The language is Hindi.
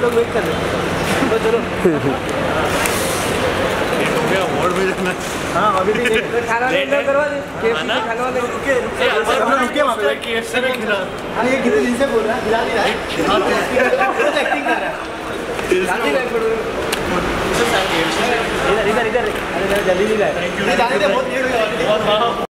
लोग वेट कर रहे हैं। तो चलो अवार्ड में जाना। हाँ अभी भी खाना करवा दे, खाना वाले रुके वहाँ पे KFC में खिला। अरे ये कितने दिन से बोल रहा है, खिला नहीं रहा है, एक्टिंग कर रहा है। इधर इधर इधर, अरे जल्दी नहीं गए, जाने दे, बहुत लेट हो गया।